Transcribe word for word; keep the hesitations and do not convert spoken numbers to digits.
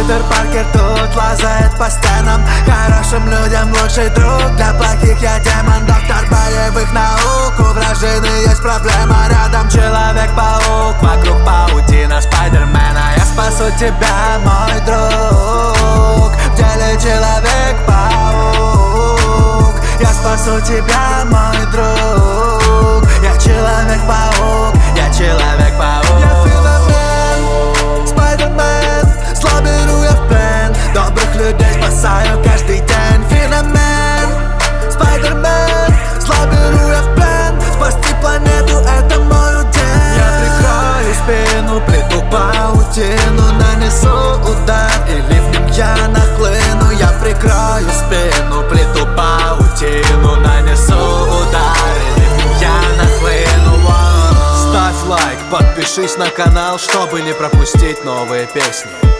Питер Паркер тут лазает по стенам. Хорошим людям лучший друг, для плохих я демон. Доктор боевых наук, у вражины есть проблема рядом. Человек-паук, вокруг паутина Спайдермена. Я спасу тебя, мой друг, в деле Человек-паук. Я спасу тебя, мой друг. Я Человек-паук, я Человек-паук. Я феномен, Спайдермен. Зло беру я в плен, добрых людей спасаю каждый день. Феномен, Спайдермен. Зло беру я в плен, спасти планету — это мой удел. Я прикрою спину, плету паутину, нанесу удар и ливнем я нахлыну. Я прикрою спину, плету паутину, нанесу удар и ливнем я нахлыну. Ставь лайк, подпишись на канал, чтобы не пропустить новые песни.